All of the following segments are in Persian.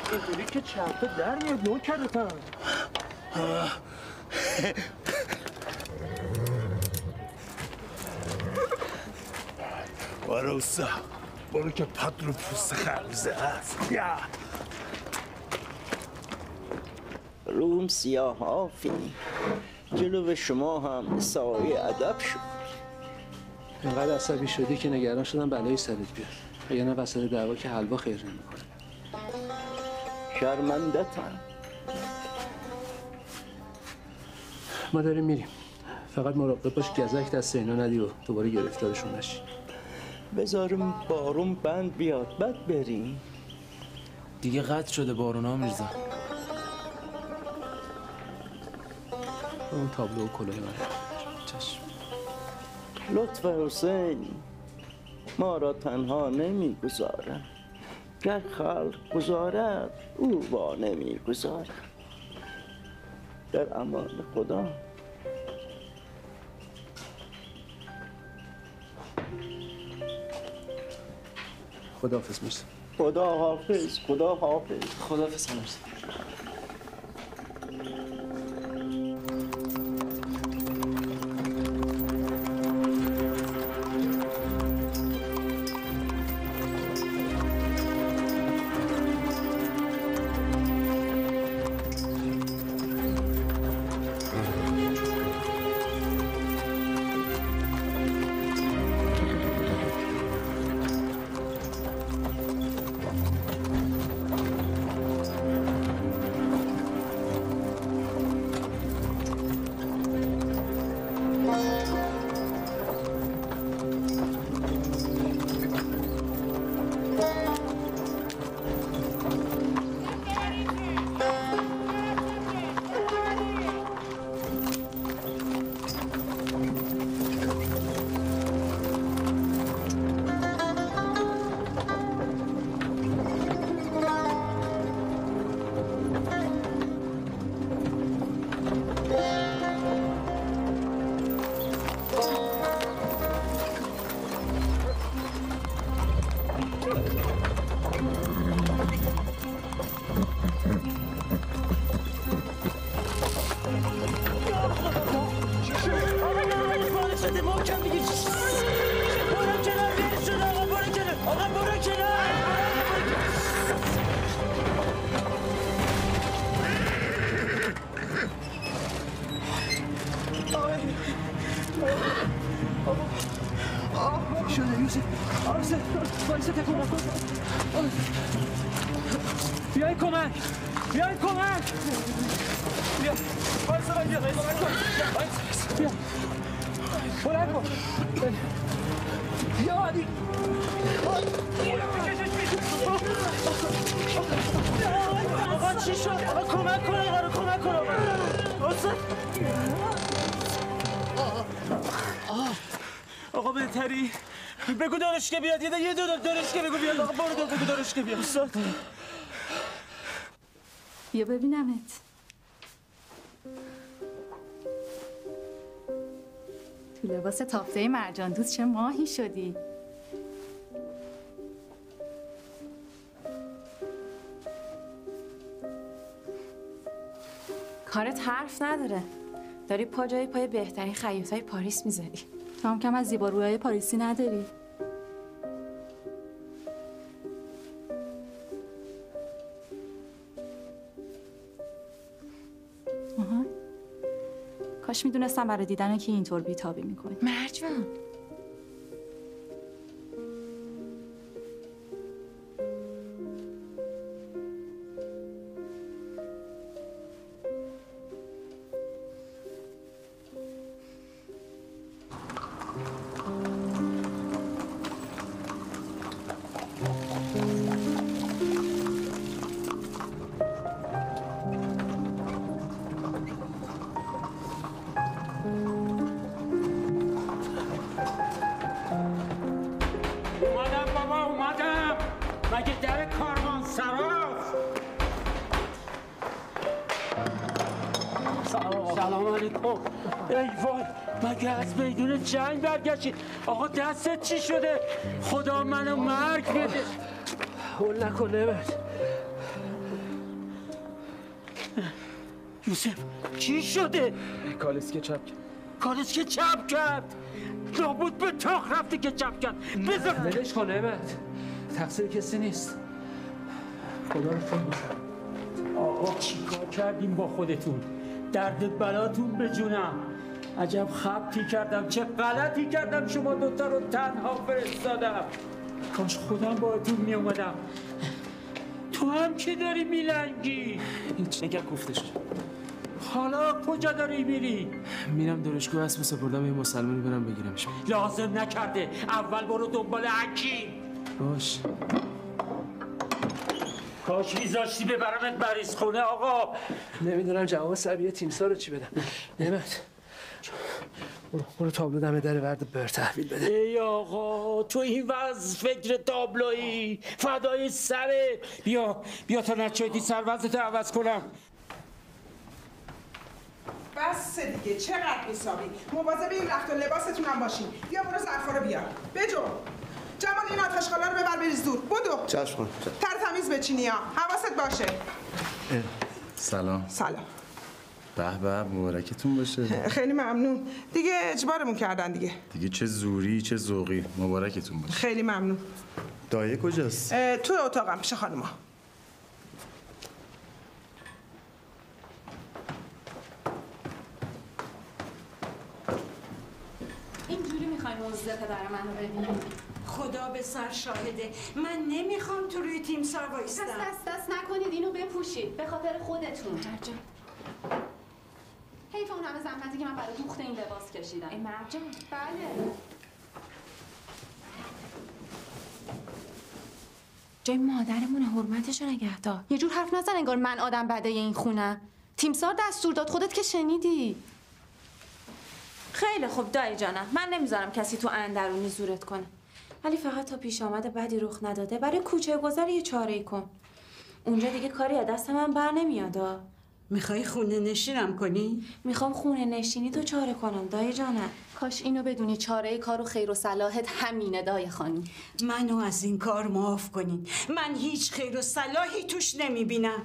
اینطوری که چرخه در میاد نوکرتم. برو اوستا، برو که پات رو پوست خربزه هست. یا روم سیاه حافی جلو شما هم سایه ادب شد. اینقدر عصبی شدی که نگران شدم بلایی سرت بیاد، وگرنه وسط دعوا که حلوا خیر نمیکنه. شرمنده‌تم. ما داریم میریم، فقط مراقب باش گزک دست اینا ندی و دوباره گرفتارشون نشی. بذارم بارون بند بیاد بعد بریم. دیگه قطع شده بارونا میرزا. اون تابلو و کلاه من. چشم. لطف حسین ما را تنها نمیگذارد، گر خلق گذارد او با نمیگذارد. در امان خدا. خداحافظ مرسی. خدا حافظ. خدا حافظ. خداحافظ مرسی. بیاین کمک! بیاین کمک! بیا! بایستا من بیا! بیا! بلند کن! بیا علی! آقا چی شد؟ آقا کمک کن آقا رو کمک کن آقا بهتری؟ بگو دارش که بیاد یه دارش که بگو بیاد آقا برو بگو دارش که بیاد استاد بیا ببینمت تو لباس تافته مرجان دوست چه ماهی شدی کارت حرف نداره داری پا جای پای بهترین خیاطای پاریس میذاری تو هم کم از زیبارویای پاریسی نداری کاش میدونستم برای دیدن که اینطور بیتابی میکنی مرجان ای وای مگه از میدون جنگ برگشتی آقا دستت چی شده خدا منو مرگ بده هول نکن نمت یوسف چی شده؟ کالسکه چپ کرد. کالسکه چپ کرد. نابود به تاق رفته که چپ کرد. بذار ولش کن نعمت، تقصیر کسی نیست. خدا رو فهم آقا چی کار کردیم با خودتون؟ درد بلاتون به جونم. عجب خبتی کردم، چه غلطی کردم شما دوتا رو تنها فرستادم. کاش خودم باهاتون می اومدم. تو هم که داری میلنگی. هیچ نگه گفتش. حالا کجا داری میری؟ میرم دانشگاه اسب سپردم یه مسلمانی برم بگیرمش. لازم نکرده، اول برو دنبال حکیم. باش. کاش میذاشتی ببرمت مریض خونه آقا. نمیدونم جواب سبیه تیمسار رو چی بدم. نعمت برو تابلو دم در ورد بر تحویل بده. ای آقا تو این وضع فکر تابلویی فدای سره. بیا تا نچایتی سروزتو عوض کنم. بس دیگه چقدر حسابی مواظب این رخت و لباستون هم باشین. بیا برو ظرفا رو بیار. بجو جمال این آتشخالا رو ببر بریز دور. بدو چشم خانم. تر تمیز بچینی ها. حواست باشه. سلام. سلام. به به مبارکتون باشه. خیلی ممنون. دیگه اجبارمون کردن دیگه. دیگه چه زوری چه ذوقی. مبارکتون باشه. خیلی ممنون. دایه کجاست؟ تو اتاقم پیش خانوما. اینجوری میخوای موزه پدر من رو ببینی؟ خدا به سر شاهده من نمیخوام تو روی تیمسار وایستم. دست نکنید اینو بپوشید به خاطر خودتون. مرجان حیف اون همه زحمتی که من برای دوخت این لباس کشیدم. ای مرجان بله. جای مادرمونه، حرمتشو نگه دار. یه جور حرف نزن انگار من آدم بده این خونه. تیمسار دستور داد، خودت که شنیدی. خیلی خوب دایی جانم، من نمیذارم کسی تو اندرونی زورت کنه، ولی فقط تا پیش آمده بدی رخ نداده برای کوچه گذر یه چاره‌ای کن. اونجا دیگه کاری از دست من بر نمیاد. میخوای خونه نشینم کنی؟ میخوام خونه نشینی تو چاره کنم دایی جانم. کاش اینو بدونی چاره کار و خیر و صلاحت همینه دای خانم. منو از این کار معاف کنین. من هیچ خیر و صلاحی توش نمیبینم.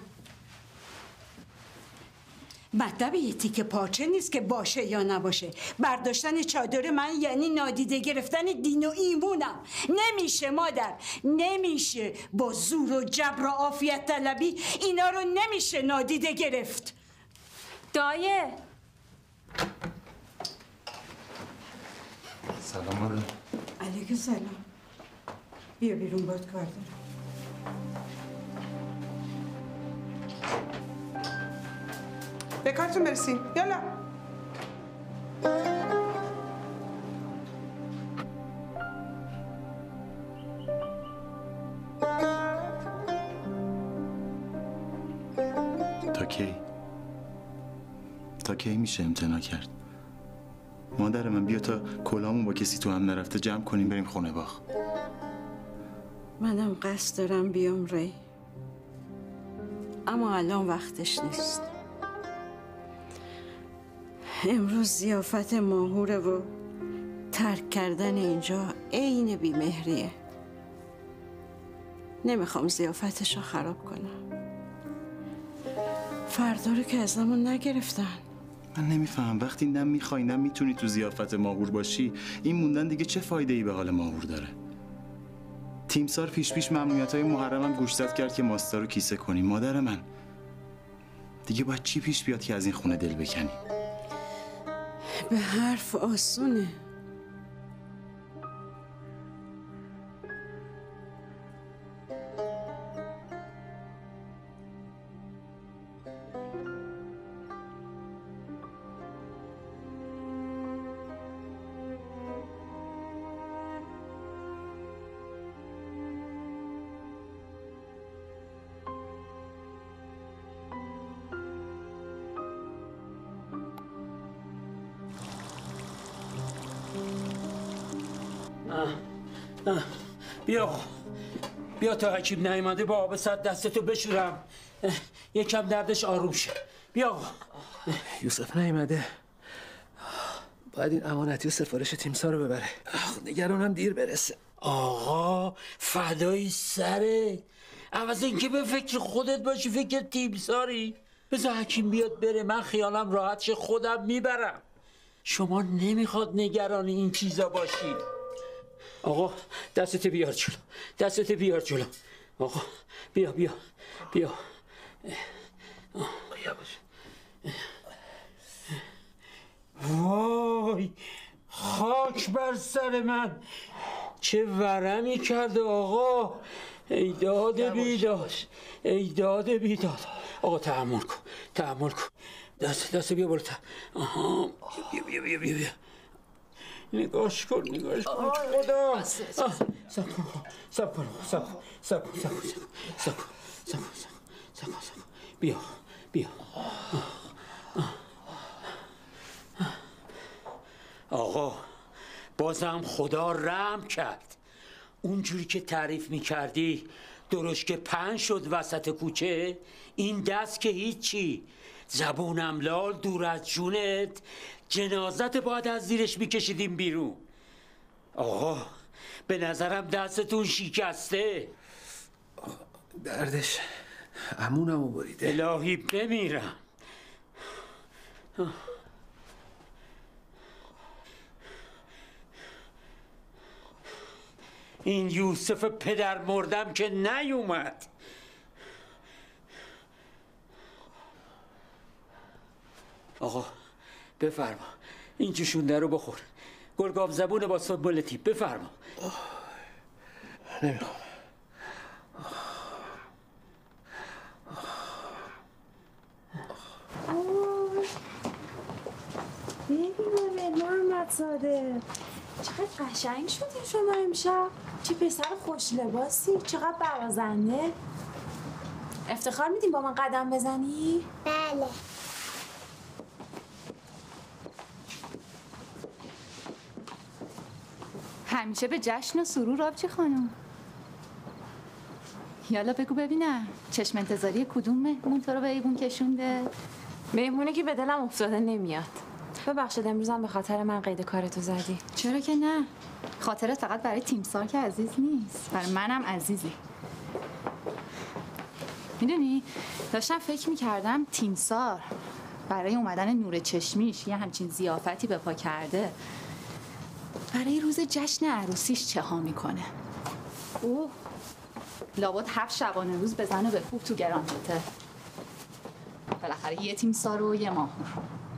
مطلب یه تیکه پارچه نیست که باشه یا نباشه. برداشتن چادر من یعنی نادیده گرفتن دین و ایمونم. نمیشه مادر، نمیشه. با زور و جبر و عافیت طلبی اینا رو نمیشه نادیده گرفت. دایه سلام مادر. علیکم سلام. بیا بیرون باید کار دارم. به کارتون برسیم. یالا. تا کی میشه امتناع کرد؟ مادر من بیا تا کلامون با کسی تو هم نرفته جمع کنیم بریم خونه باغ. منم قصد دارم بیام ری، اما الان وقتش نیست. امروز ضیافت ماهوره و ترک کردن اینجا عین بیمهریه. نمیخوام ضیافتش رو خراب کنم. فردا رو که ازمون نگرفتن. من نمیفهم وقتی نه میخوای نه میتونی تو ضیافت ماهور باشی این موندن دیگه چه فایده ای به حال ماهور داره؟ تیمسار پیش ممنوعیت‌های محرمم گوشزد کرد که ماستا رو کیسه کنیم. مادر من دیگه باید چی پیش بیاد که از این خونه دل بکنی؟ به حرف آسونه. بیا تا حکیم نیامده با آب سرد دستتو بشورم یکم دردش آروم شه. بیا آقا. یوسف نیامده، باید این امانتی و سفارش تیمسار رو ببره. نگرانم دیر برسه. آقا فدای سره، عوض اینکه به فکر خودت باشی فکر تیمساری. بذار حکیم بیاد بره، من خیالم راحت شه، خودم میبرم. شما نمیخواد نگران این چیزا باشید. آقا دستت بیار جلو، دستت بیار جلو. آقا بیا بیا بیا. وای خاک بر سر من، چه ورمی کرده آقا. ای داد بیداد، ای داد بیداد. آقا تحمل کن، تحمل کن. دست بیا برو. آها بیا بیا بیا بیا بیا. نگاش کن، نگاش کن. خدا سب کن، سب کن، سب کن، سب کن، سب کن، سب کن، سب کن، سب کن. بیا بیا. آقا بازم خدا رحم کرد. اونجوری که تعریف میکردی درشک پهن شد وسط کوچه، این دست که هیچی. زبونم لال دور از جونت، جنازت باید از زیرش میکشیدیم بیرون. آقا به نظرم دستتون شکسته. دردش عمونمو بریده. الهی بمیرم. این یوسف پدر مردم که نیومد. آقا بفرما این جوشونده رو بخور. گلگاو زبون با سنبولتی. بفرما. نمیخوام. ببین محمد صادق چقدر قشنگ شدی شما امشب. چه پسر خوش لباسی، چقدر برازنده. افتخار میدیم با من قدم بزنی؟ بله. همیشه به جشن و سرور آبجی خانم. یالا بگو ببینم چشم انتظاری کدوم مهمون تو رو به ایوون کشونده؟ مهمونه که به دلم افتاده نمیاد. ببخشید امروزم به خاطر من قید کارتو زدی. چرا که نه؟ خاطرت فقط برای تیمسار که عزیز نیست، برای منم عزیزی. میدونی داشتم فکر میکردم تیمسار برای اومدن نور چشمیش یه همچین ضیافتی به پا کرده، برای روز جشن عروسیش چه ها میکنه. اوه لابد 7 شبانه روز بزنه به کوب تو گران هتل. بالاخره یه تیمسار و یه ماهور.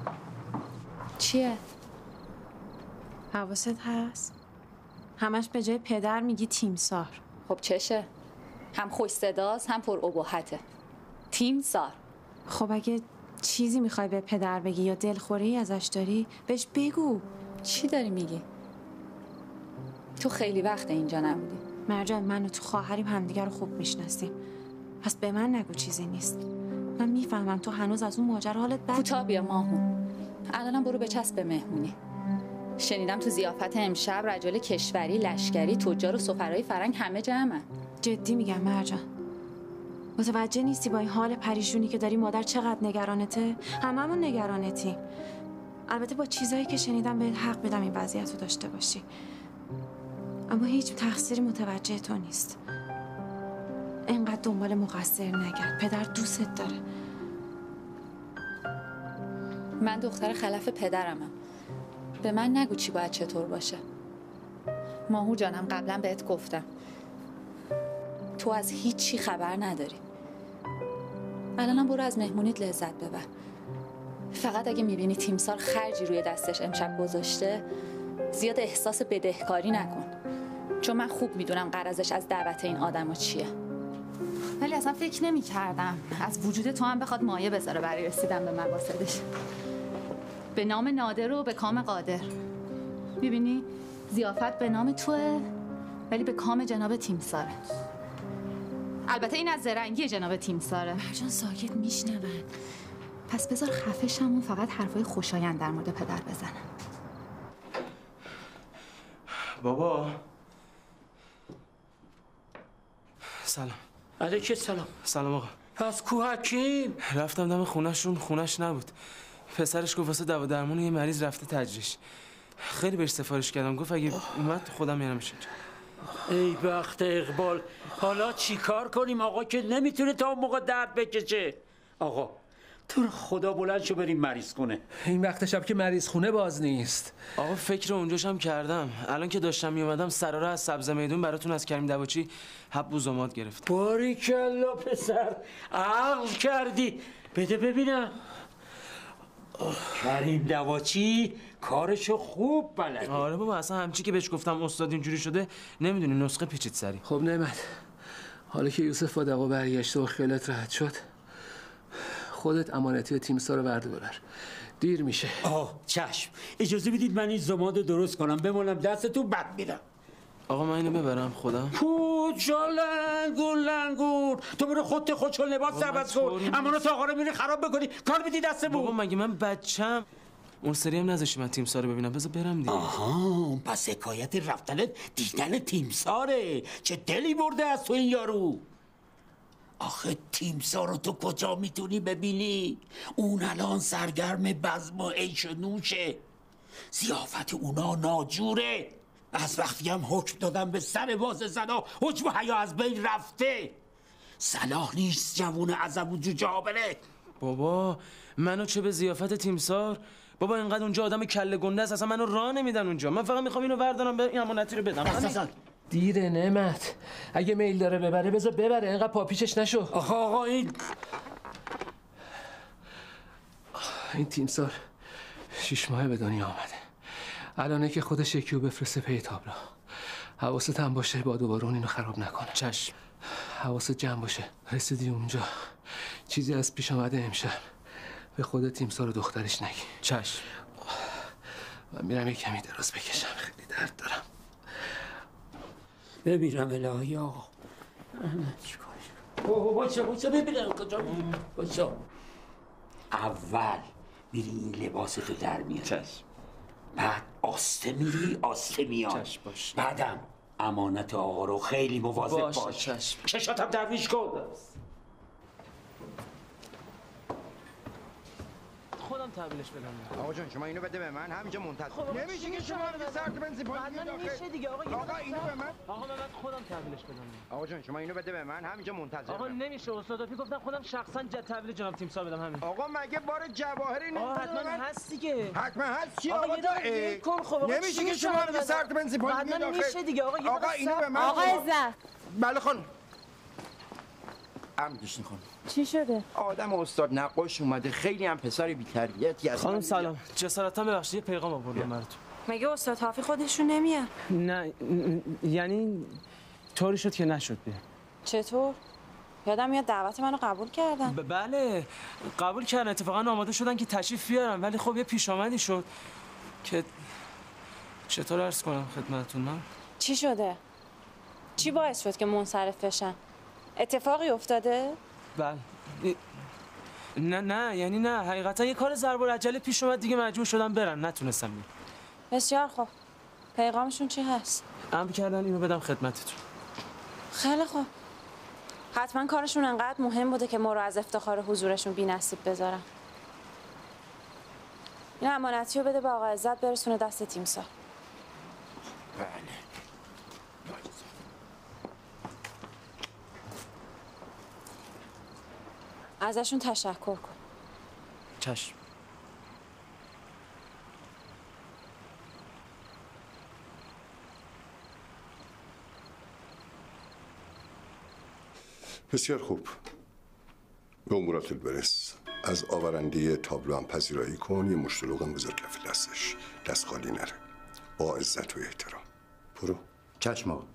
چیه؟ حواست هست؟ همش به جای پدر میگی تیمسار. خب چشه؟ هم خوش صداست هم پر ابهته. تیمسار. خب اگه چیزی میخوای به پدر بگی یا دلخوری ازش داری بهش بگو. چی داری میگی؟ تو خیلی وقت اینجا نبودی. مرجان من و تو خواهریم همدیگر رو خوب میشناسیم، پس به من نگو چیزی نیست. من میفهمم تو هنوز از اون ماجرا حالت بد. کوتاه بیا ماهو. الانم برو بچسب به مهمونی. شنیدم تو ضیافت امشب رجال کشوری، لشکری، تجار و سفرای فرنگ همه جمعن. جدی میگم مرجان. متوجه نیستی با این حال پریشونی که داری مادر چقدر نگرانته؟ هممون نگرانتیم. البته با چیزایی که شنیدم بهت حق بدم این وضعیت رو داشته باشی، اما هیچ تقصیری متوجه تو نیست. اینقدر دنبال مقصر نگرد، پدر دوستت داره. من دختر خلف پدرمم. به من نگو چی باید چطور باشه. ماهور جانم قبلا بهت گفتم تو از هیچی خبر نداری. الانم برو از مهمونیت لذت ببر. فقط اگه میبینی تیمسار خرجی روی دستش امشب گذاشته زیاد احساس بدهکاری نکن، چون من خوب میدونم غرضش از دعوت این آدم چیه. ولی اصلا فکر نمی کردم از وجود تو هم بخواد مایه بذاره برای رسیدن به مقاصدش. به نام نادر و به کام قادر. میبینی ضیافت به نام توه ولی به کام جناب تیمساره. البته این از زرنگی جناب تیمساره. مرجان ساکت میشنون. پس بذار خفشم و فقط حرفای خوشایند در مورد پدر بزنم. بابا سلام. علیک سلام. سلام آقا. پس کو حکیم؟ رفتم دم خونه‌شون، خونه‌ش نبود. پسرش گفت واسه دوا درمون یه مریض رفته تجریش. خیلی بهش سفارش کردم، گفت اگه اومد خودم میارمش اینجا. ای بخت اقبال، حالا چی کار کنیم آقا که نمیتونه تا اون موقع درد بکشه؟ آقا تو رو خدا بلند شو بریم مریض خونه. این وقت شب که مریض خونه باز نیست. آقا فکر اونجاشم کردم. الان که داشتم میومدم سراره از سبز میدون براتون از کریم دواچی حب و زماد گرفت. باریکلا پسر، عقل کردی. بده ببینم. کریم دواچی کارشو خوب بلده. آره بابا، اصلا همچی که بهش گفتم استاد اینجوری شده نمیدونی، نسخه پیچید سری. خب نعمت، حالا که یوسف با دوا برگشته و خیالت راحت شد، خودت امانتی تیمسار رو ورده ببر. دیر میشه. چشم. اجازه بدید من این زماد رو درست کنم بمونم دستتون، بد میرم. آقا من اینو ببرم خودم. کجا لنگور تو برو خودشو لباس عوض کن. امانت آقا رو میری خراب بکنی، کار بدی دستمون. بابا مگه من بچم؟ اون سری هم نذاشتی من تیمسار رو ببینم. بذار برم دیگه. آها، پس حکایت رفتن دیدن تیمساره. چه دلی برده از تو این یارو. آخه تیمسار رو تو کجا میتونی ببینی؟ اون الان سرگرم بزم و عیش و نوشه. ضیافت اونا ناجوره. از وقتی هم حکم دادم به سر باز زنا، حکم و حیا از بین رفته. صلاح نیست جوون عزب و جوجه بره. بابا منو چه به ضیافت تیمسار؟ بابا اینقدر اونجا آدم کله گنده است، اصلا منو راه نمیدن اونجا. من فقط میخوام اینو بردارم به این امانتی رو بدم. اصلا دیره نعمت، اگه میل داره ببره بذار ببره، اینقدر پاپیچش نشو. آقا این تیمسار 6 ماه به دنیا آمده. الانه که خودش یکیو بفرسته پی تابلو. حواست هم باشه با دوباره اینو خراب نکنه. چشم. حواست جمع باشه. رسیدی اونجا چیزی از پیش آمده امشب به خود تیمسار و دخترش نگی. چشم. من میرم یک کمی دراز بکشم، خیلی درد دارم. ببینم الهی آقا. بایستا ببینم کجا بایستا. اول میری این لباستو در میاری. چشم. بعد آسته میری آسته میاد. چشم باش. بعدم امانت آقا رو خیلی مواظب باش. چشم. چشاتم درویش کن. خودم تحویلش بدم. آقا جان شما اینو بده به من، همینجا منتظر. نمیشه که شما رو سرت بنزین پایین داخل. میشه دیگه آقا. آقا اینو به من. آقا من خودم تحویلش بدم. آقا جان شما اینو بده به من، همینجا منتظرم. آقا نمیشه استاد، گفتم خودم شخصا تحویل جناب تیمسار بدم همین. آقا مگه بار جواهری نه؟ حتما هست دیگه. حتما هست چی آقا آقا؟ کن خب. نمیشه که شما رو سرت بنزین پایین داخل. نمیشه دیگه آقا. آقا اینو به من. آقا عزت. بله خانم. امدیشین خانم. چی شده؟ آدم استاد نقاش اومده، خیلی هم پسر بی‌تربیتی است. خانم سلام. جسارتا ببخشید یه پیغام آوردم براتون. مگه استاد حافی خودشون نمیاد؟ نه یعنی طوری شد که نشد بیه. چطور؟ یادم میاد دعوت منو قبول کردن. بله قبول کردن، اتفاقا آماده شدن که تشریف بیارن، ولی خب یه پیش آمدی شد که چطور عرض کنم خدمتتون من. چی شده؟ چی باعث شد که منصرف بشن؟ اتفاقی افتاده؟ بله. نه یعنی نه، حقیقتا یه کار ضرب العجله پیش اومد دیگه، مجبور شدم برن، نتونستم بیان. بسیار خوب. پیغامشون چی هست؟ امر کردن اینو بدم خدمتتون. خیلی خوب. حتما کارشون انقدر مهم بوده که ما رو از افتخار حضورشون بی‌نصیب بذارن. این امانتی رو بده به آقا عزت برسونه دست تیمسار. بله. ازشون تشکر کن. چشم. بسیار خوب. به امورات برس. از آورنده تابلو هم پذیرایی کن، یه مشتلوغم بذار کف دستش، دست خالی نره، با عزت و احترام. برو. چشم آقا.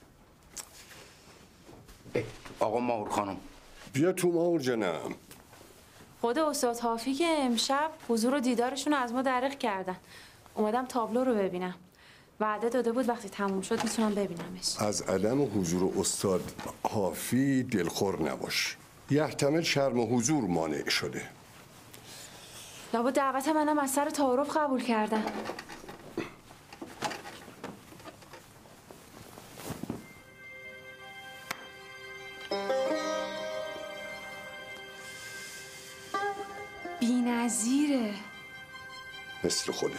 آقا ماهور خانم. بیا تو ماهور جانم. خود استاد حافی که امشب حضور و دیدارشون رو از ما دریغ کردن. اومدم تابلو رو ببینم. وعده داده بود وقتی تموم شد میتونم ببینمش. از عدم حضور استاد حافی دلخور نباش. یحتمل شرم حضور مانع شده. لابد دعوت منم از سر تعارف قبول کردن. بی‌نظیره. مثل خودت.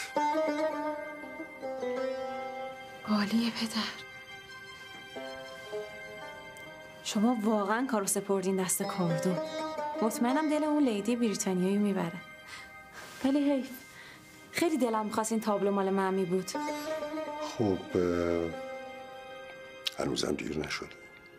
عالیه پدر. شما واقعا کارو سپردین دست کاردون. مطمئنم دل اون لیدی بریتانیایی میبره. ولی حیف، خیلی دلم میخواست این تابلو مال ممی بود. خب هنوزم دیر نشده.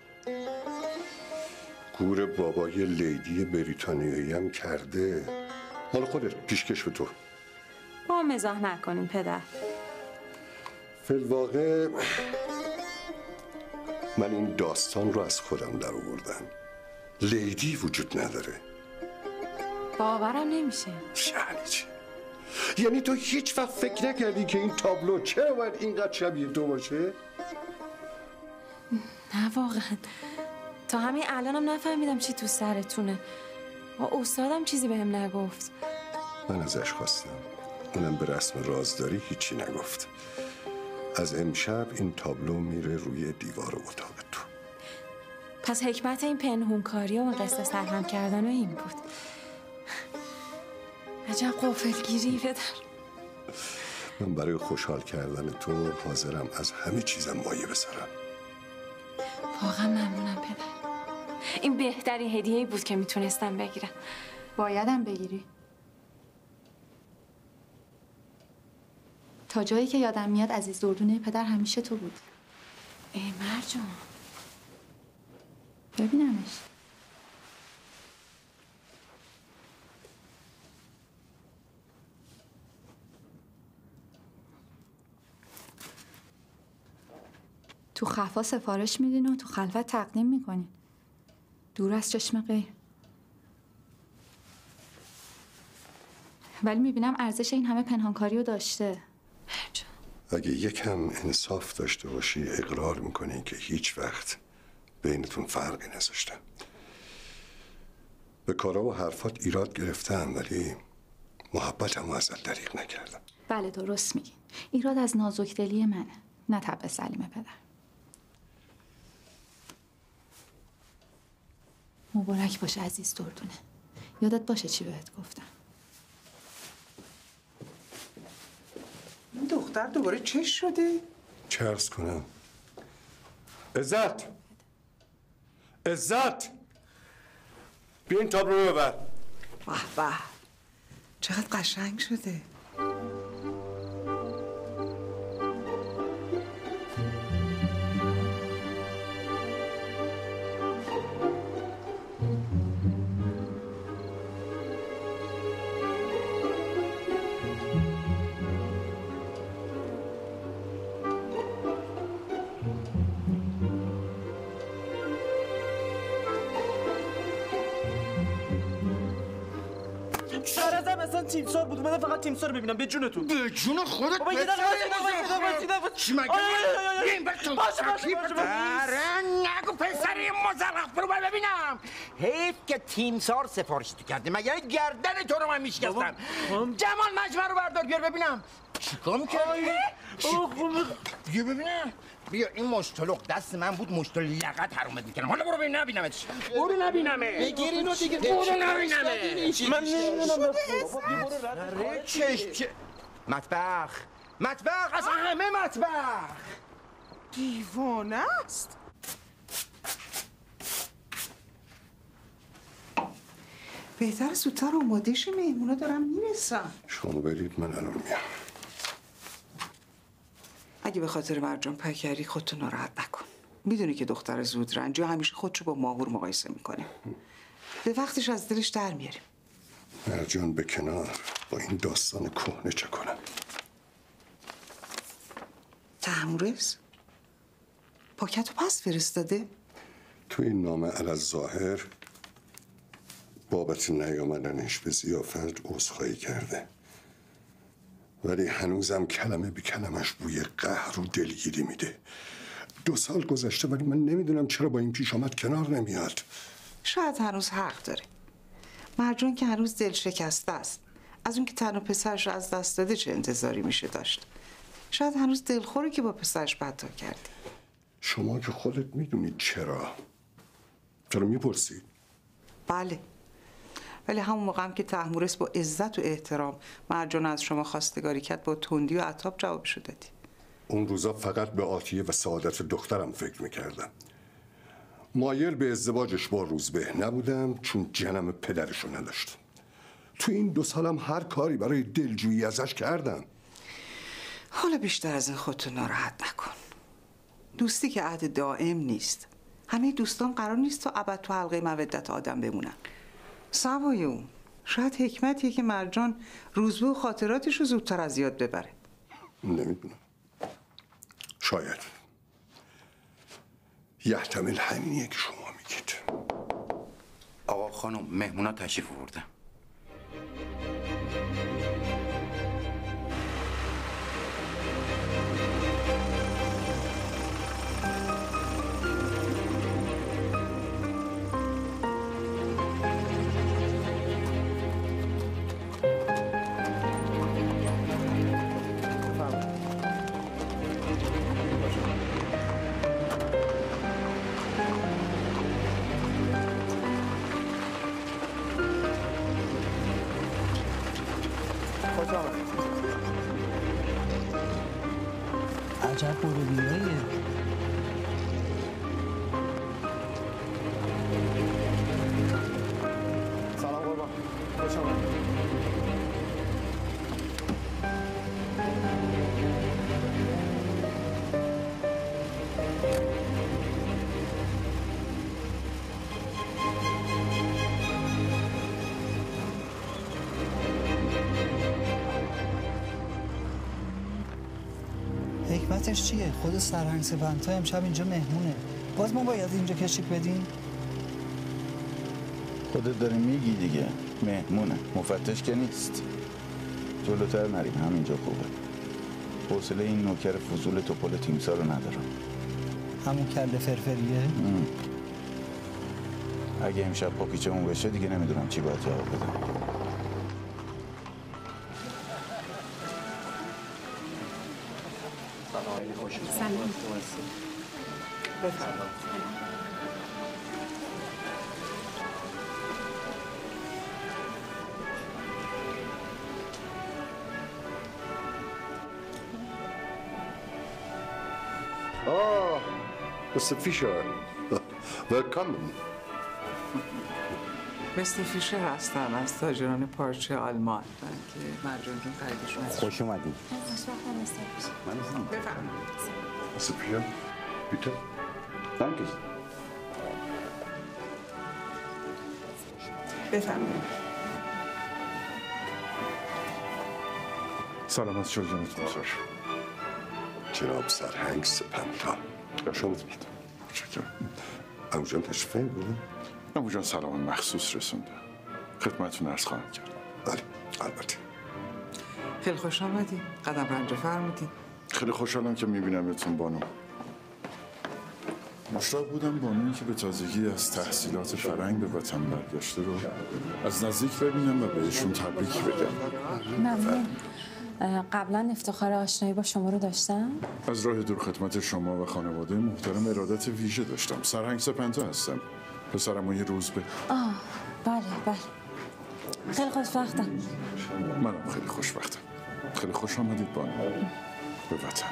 گور بابای لیدی بریتانیایی هم کرده. حالا خودت پیشکش به تو. با مزاح نکنین پدر. فی‌الواقع من این داستان رو از خودم در آوردم. لیدی وجود نداره. باورم نمیشه. یعنی چی؟ یعنی تو هیچ وقت فکر نکردی که این تابلو چرا باید اینقدر شبیه تو باشه؟ نه واقعا تا همین الانم نفهمیدم چی تو سرتونه. استادم چیزی بهم نگفت. من ازش خواستم، اونم به رسم رازداری هیچی نگفت. از امشب این تابلو میره روی دیوار اتاق تو. پس حکمت این پنهونکاری و قصه سرهم کردن و این بود. عجب غافلگیری پدر. من برای خوشحال کردن تو حاضرم از همه چیزم مایه بسارم. واقعا ممنونم پدر. این بهترین هدیه‌ای بود که میتونستم بگیرم. بایدم بگیری. تا جایی که یادم میاد عزیز دردونه پدر همیشه تو بود. ای مرجان ببینمش. تو خفا سفارش میدین و تو خلوت تقدیم میکنین. دور از چشم غیر. ولی میبینم ارزش این همه پنهانکاری رو داشته. اگه یکم انصاف داشته باشی اقرار میکنی که هیچ وقت بینتون فرقی نذاشتم. به کارا و حرفات ایراد گرفتم ولی محبتمو ازت دریغ نکردم. بله درست میگی. ایراد از نازکدلی منه، نه طبع سلیم پدر. مبارک باشه عزیز دردونه. یادت باشه چی بهت گفتم. این دختر دوباره چش شده؟ چه عرض کنم؟ عزت! عزت! بیا این تابلو رو ببر. واه واه چقدر قشنگ شده. تیمسار بود اومدم فقط تیمسار ببینم. به جونتون. به جون خودت بابا یه دقیقه چی مگه این بچون نگو پسری مزرق برو باید ببینم. حیف که تیمسار سفارش تو کرده مگر گردن تو رو من میشکستم. جمال مجمع رو بردار بیار ببینم چیکار میکردی؟ بیا ببینم. بیا این مشتلق دست من بود مشتل لغت حرومت میکنم. حالا برو ببین نبینمت. برو نبینمه. بگیر اینو دیگه. برو نبینمه. من نمیدونم. مطبخ از همه مطبخ. دیوانه است. بهتر زودتر آماده شی، مهمونا دارم میرسن. شما برید من الان میام. اگه به خاطر مرجان پکری خودتو ناراحت نکن. میدونی که دختر زودرنجی همیشه خودشو با ماهور مقایسه میکنه. به وقتش از دلش در میاریم. مرجان به کنار، با این داستان کهنه چه کنم؟ تحمورس پاکتو پس فرستاده؟ تو این نامه الظاهر بابت نیامدنش به ضیافت عذرخواهی کرده، ولی هنوزم کلمه به کلمش بوی قهر و دلگیری میده. 2 سال گذشته ولی من نمیدونم چرا با این پیش آمد کنار نمیاد. شاید هنوز حق داره. مرجان که هنوز دل شکسته است. از اون که تنها پسرش رو از دست داده چه انتظاری میشه داشت؟ شاید هنوز دلخوره که با پسرش بدا کردی. شما که خودت میدونید چرا میپرسید؟ بله، ولی همون موقع هم که تحمورس با عزت و احترام مرجان از شما خواستگاری کرد با تندی و عتاب جوابشو دادی. اون روزا فقط به عاطیه و سعادت دخترم فکر میکردم. مایل به ازدواجش با روزبه نبودم چون جنم پدرشو نداشت. تو این 2 سالم هر کاری برای دلجویی ازش کردم. حالا بیشتر از این خودتو ناراحت نکن. دوستی که عهد دائم نیست. همه دوستان قرار نیست تا ابد تو حلقه مودت آدم بمونن. سوای اون شاید حکمتیه که مرجان روزبه و خاطراتش رو زودتر از یاد ببره. نمیدونم. شاید. یحتمل همینیه که شما میگید. آقا خانم مهمونا تشریف آوردن. عجب برو بیایه. سلام قربان. خوش آمدید. حکمتش چیه؟ خود سرهنگ سپنتا امشب اینجا مهمونه. باز ما باید اینجا کشیک بدیم؟ خودت داری میگی دیگه. مهمونه، مفتش که نیست. جلوتر نریم، همینجا خوبه. حوصله این نوکر فضول توپل تیمسار رو ندارم. همون کله فرفریه؟ اگه امشب پاپیچمون بشه دیگه نمیدونم چی باید جواب بدم. سلام. بفرمایید. Mr. Fischer. Willkommen. مستر فیشر هستم از تاجران پارچه آلمان. من که مرجان جون خریدشون هست. خوش اومدید. بفرمایید. Mr. Fischer, bitte. Danke. بفرمایید. سلامت شد جناب تیمسار. جناب سرهنگ سپنتا. خوش آمدید. متشکرم. عمو جان تشریف بردن؟ عمو جان سلام مخصوص رسونده. خدمتتون عرض خواهم کرد. بله، البته. خیلی خوش آمدید. قدم رنج فرمودید. خیلی خوشحالم که میبینمتون بانو. مشتاق بودم بانویی که به تازگی از تحصیلات فرنگ به وطن برگشته رو از نزدیک ببینم و بهشون تبریک بگم. ممنون. قبلا افتخار آشنایی با شما رو داشتم؟ از راه دور خدمت شما و خانواده محترم ارادت ویژه داشتم. سرهنگ سپنتا هستم. پسرم یه روز به. بله بله. خیلی خوشبختم. منم خیلی خوشبختم. خیلی خوش آمدید بانو به وطن.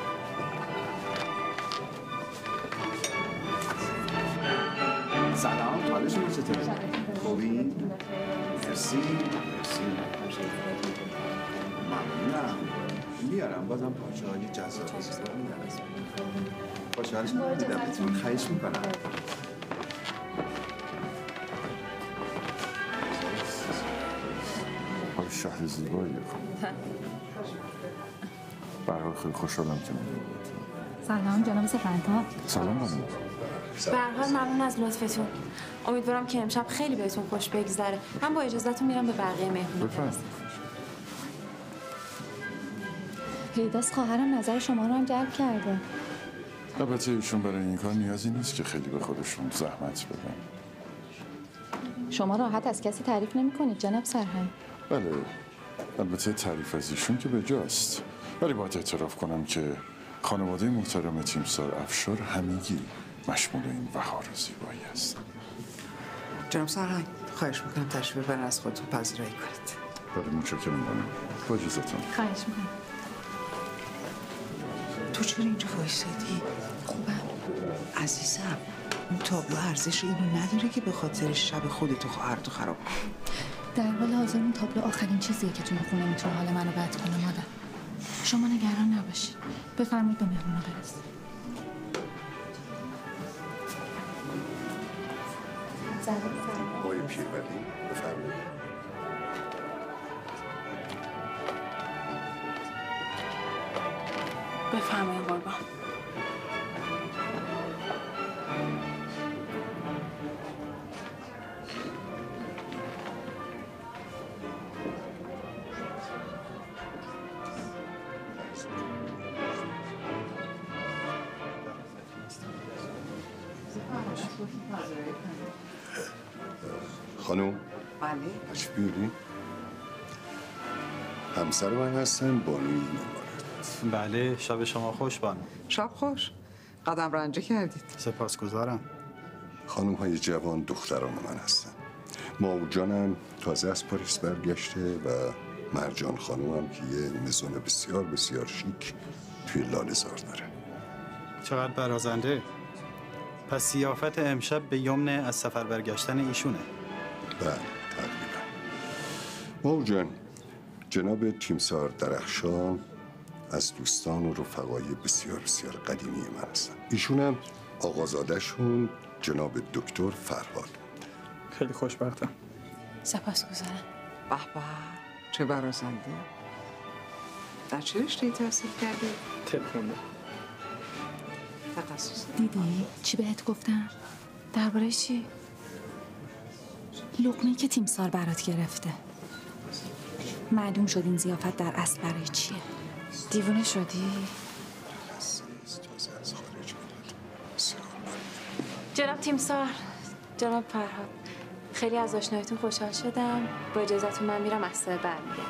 سلام، حال شما چطوره؟ خوبی؟ مرسی. ممنونم. میارم بازم پارچه های جذاب خوشحال شدم دیدمتون. خواهش میکنم. حال شهر زیباییه. برای خیلی خوشحالم که می‌بینم. سلام جناب سپنتا. سلام بانو. به هر حال ممنون از لطفتون. امیدوارم که امشب خیلی بهتون خوش بگذره. من با اجازهتون میرم به بقیه مهمونا. بفرمایید. پیداست خواهرم نظر شما رو هم جلب کرده. البته ایشون برای این کار نیازی نیست که خیلی به خودشون زحمت بدن. شما راحت از کسی تعریف نمی‌کنید جناب سرهنگ. بله، البته تعریف از ایشون که به جاست. ولی باید اعتراف کنم که خانواده محترم تیمسار افشار همگی مشمول این وقار زیبایی است. جناب سرهنگ خواهش میکنم تشریف ببرین از خودتون پذیرایی کنید. بله متشکرم بانو. با اجازهتون. خواهش میکنم. تو چرا اینجا وایسادی؟ خوبم عزیزم. اون تابلو ارزش اینو نداره که به خاطر شب خودت و خواهرتو خراب کنی. در حال حاضر اون تابلو آخرین چیزیه که توی خونه میتونه حال منو بد کنه مادر. شما نگران نباشید. بفرمایید به مهمونا برسید. آقای پیرولی بفرمایید. بفرمایید قربان. خانم بله تشریف بیارین. همسر من هستن بانوی مبارک. بله شب شما خوش بانو. شب خوش. قدم رنجه کردید. سپاسگزارم. خانم های جوان دختران من هستن. ماهور جانم تازه از پاریس برگشته و مرجان خانم هم که یه مزون بسیار بسیار شیک توی لاله‌زار داره. چقدر برازنده. پس ضیافت امشب به یمن از سفر برگشتن ایشونه. بله تقریبا. ماهور جان، جناب تیمسار درخشان از دوستان و رفقای بسیار بسیار قدیمی من هستن. ایشون هم آقازاده‌شون جناب دکتر فرهاد. خیلی خوشبختم. سپاسگزارم. به به چه برازنده. در چه رشته‌ای تحصیل کردی؟ تلفن. تخصص. دیدی چی بهت گفتم؟ درباره چی؟ لقمه‌ای که تیمسار برات گرفته. معلوم شد این ضیافت در اصل برای چیه. دیوونه شدی؟ جناب تیمسار، جناب فرهاد، خیلی از آشناییتون خوشحال شدم. با اجازهتون من میرم از سر برمیگردم.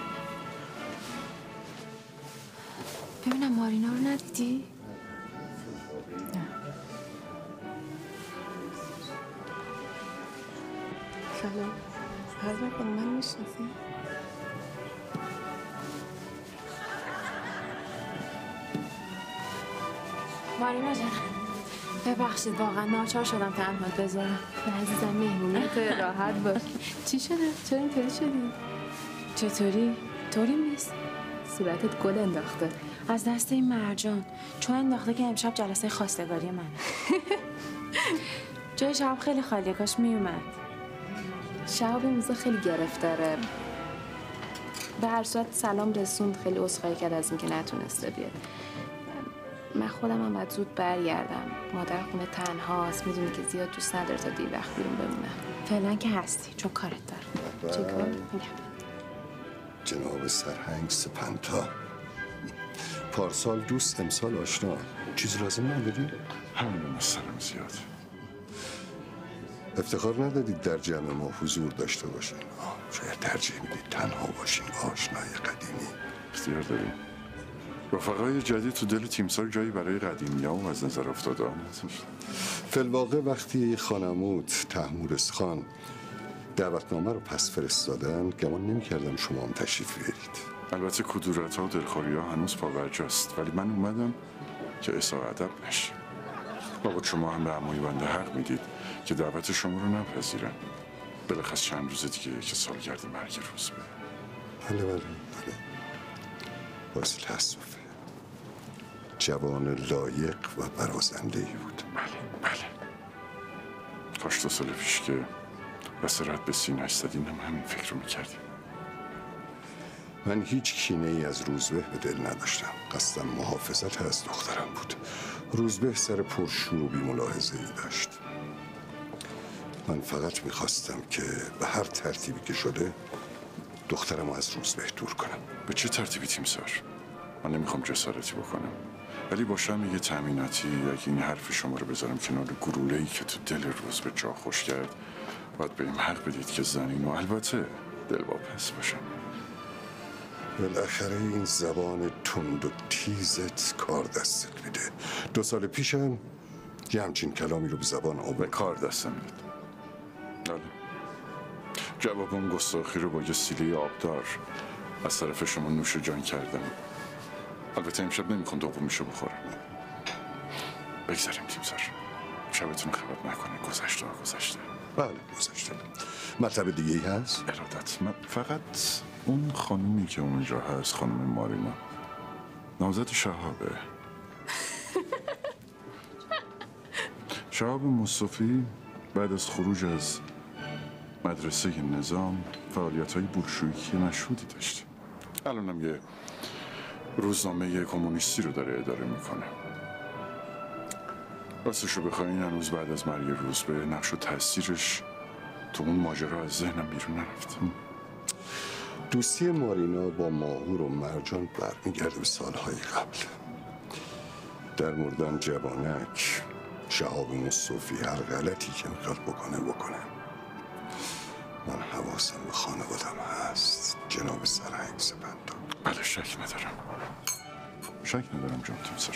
ببینم مارینا رو ندیدی؟ سلام. حضرت خانم من میشناسی؟ مارینا جان ببخشید واقعا ناچار شدم تنها بذارم. عزیزم مهمونیت راحت باش. چی شده؟ چرا اینطوری شدی؟ چطوری؟ طوری نیست. صورتت گل انداخته. از دست این مرجان. چون انداخته که امشب جلسه خواستگاری منه. جای شب خیلی خالیه، کاش میومد. شب موزه خیلی گرفتاره. به هر صورت سلام رسوند، خیلی عذرخواهی کرد از اینکه نتونسته بیاد. من خودم هم باید زود برگردم. مادر خونه تنهاست، میدونی که زیاد دوست نداره تا دیر وقت بیرون بمونم. فعلا که هستی چون کارت دارم. چه کار؟ جناب سرهنگ سپنتا، پارسال دوست امسال آشنا. چیز لازم نداری؟ همین مثلا زیاد. افتخار ندادید در جمع ما حضور داشته باشین. شاید ترجیح میدید تنها باشین. آشنای قدیمی اختیار داریم. رفقای جدید تو دل تیمسار جایی برای قدیمی‌ها و از نظر افتاده‌ها نداشت. فی‌الواقع وقتی خانموت طهمورث خان دعوتنامه رو پس فرستادن، گمان نمی‌کردم شما هم تشریف بیارید. البته کدورت‌ها و دلخوری‌ها هنوز پابرجاست، ولی من اومدم که اصلاح ادب نشه. بابا شما هم به عموی بنده حق میدید که دعوت شما رو نپذیرن. بلخص چند روز دیگه که سالگرد مرگ روزبه. بله. باعث تأسفه. جوان لایق و برازنده‌ای بود. بله. کاش 2 سال پیش که بسارت به سینه‌اش زدین هم همین فکر رو میکردیم. من هیچ کینه‌ای از روزبه به دل نداشتم. قصدم محافظت از دخترم بود. روزبه سر پرشور و بی‌ملاحظه‌ای داشت. من فقط میخواستم که به هر ترتیبی که شده دخترم رو از روزبه دور کنم. به چه ترتیبی تیمسار؟ من نمیخوام جسارتی بکنم، ولی باشم یه تأمیناتی. اگه این حرف شما رو بذارم کنار گلوله‌ای که تو دل روزبه جا خوش کرد، باید به این حق بدید که زنین و البته دلواپس باشم. بالاخره این زبان تند و تیزت کار دستت میده. 2 سال پیشم یه همچین کلامی رو به زبان آورد. کار دستم میده. بله. جواب اون گستاخی رو با یه سیله آبدار از طرف شما نوش جان کردم. البته امشب نمیخوام دومیشو بخورم. بگذاریم تیمسار. شبتون خراب نکنه. گذشته بله گذشته. مطلب دیگه ای هست؟ ارادت، من فقط اون خانومی که اونجا هست، خانم مارینا، نامزد شهابه. شهاب مصطفی بعد از خروج از مدرسه نظام فعالیت‌های بورژوایی مشهودی داشته. الانم یه روزنامه کمونیستی رو داره اداره میکنه. راستشو بخواین هنوز بعد از مرگ روزبه نقش و تاثیرش تو اون ماجرا از ذهنم بیرون نرفت. دوستی مارینا با ماهور و مرجان برمیگرده به سالهای قبل. در موردم جوانک شهاب مصطفی هر غلطی که میخواد بکنه من حواسم به خانوادم هست جناب سرهنگ سپندان. بله شک ندارم جان تیمسار.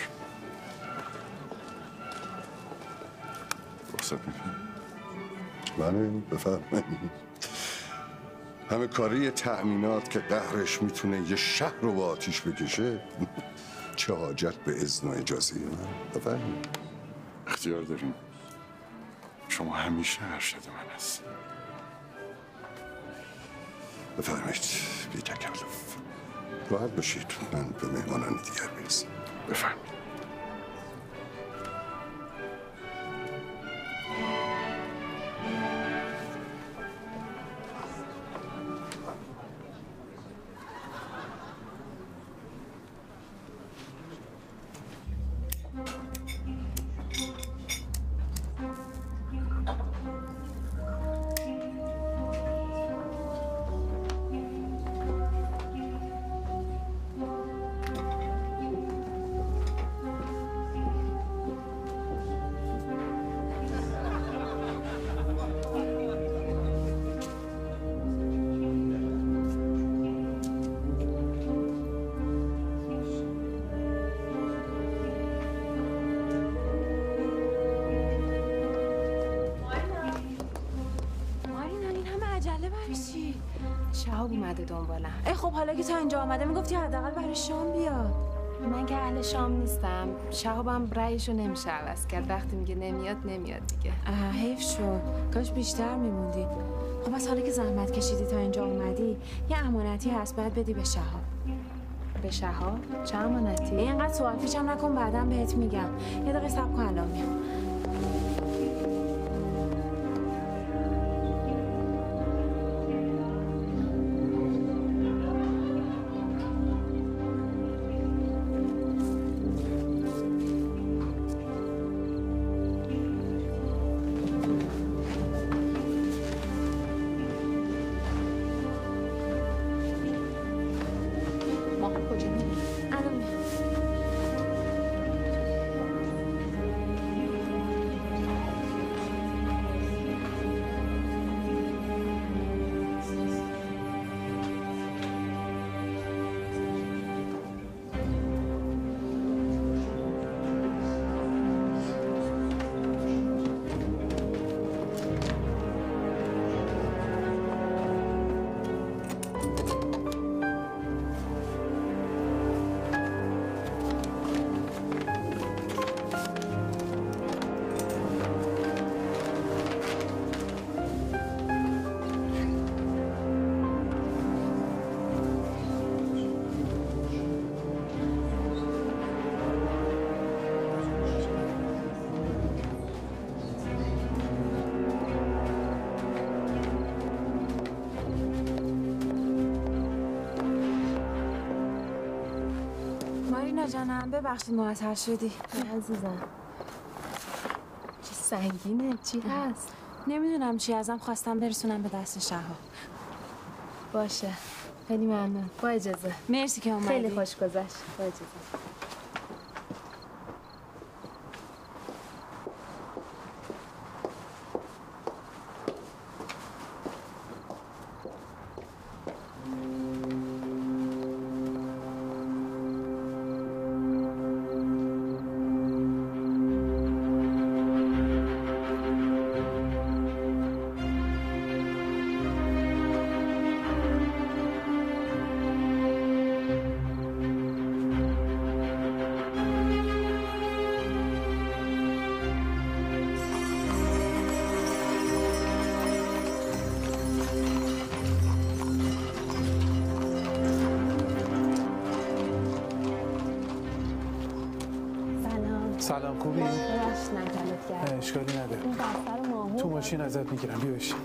رخصت میکنم. بله بفرمایید. همه کاری تأمینات که قهرش میتونه یه شهر رو با آتیش بکشه چه حاجت به اذن و اجازه من؟ بفرمایید. اختیار داریم. شما همیشه ارشد من هست. بفرمایید بی تکلف. راحت باشید من به مهمانان دیگر برسم. بفرمایید. شهاب اومده دنبالم. خب حالا که تا اینجا آمده میگفتی حداقل برای شام بیاد. من که اهل شام نیستم. شهابم رأیشو نمیشه عوض کرد. وقتی میگه نمیاد دیگه. حیف شد. کاش بیشتر میموندی. خب از حالا که زحمت کشیدی تا اینجا اومدی یه امانتی هست باید بدی به شهاب. به شهاب؟ چه امانتی؟ اینقدر سوال پیچم نکن بعدم بهت میگم. یه دقیقه صبر کن الان میام. جانم ببخشید معطل شدی. عزیزم چه سنگینه. چی هست؟ نمیدونم چی ازم خواستم برسونم به دست شهاب. باشه خیلی ممنون. با اجازه. مرسی که اومدی. خیلی خوش گذشت. با اجازه. سلام، خوبی؟ ببخشید نکلت کردم. اشکالی نداره. این دفتر ماهور تو ماشین ازت میگیرم، بیا بشین.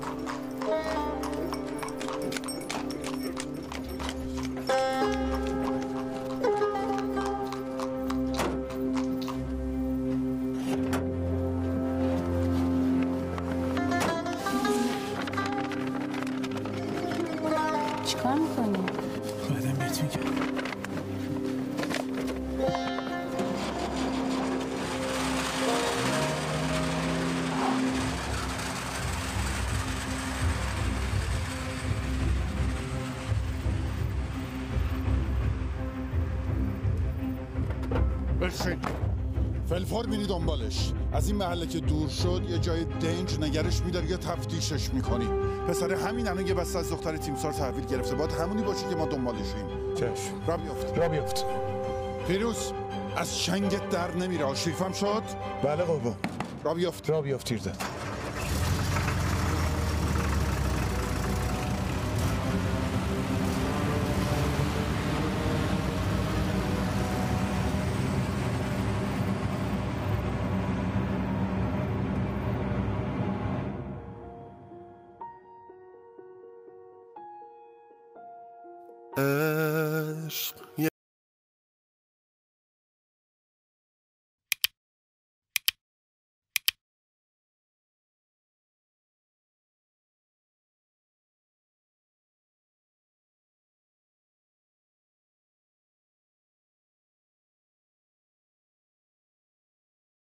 چیکار میکنی؟ بعدم بهت میگم. بشین. فلفور میری دنبالش. از این محله که دور شد یه جای دنج نگرش میداری یا تفتیشش میکنی. پسر همین الان یه بسته از دختر تیمسار تحویل گرفته. باید همونی باشه که ما دنبالشیم. چشم. را بیفت. پیروز از چنگت در نمیره. شریفم شد؟ بله قربان. را بیفت تیر زد. عشق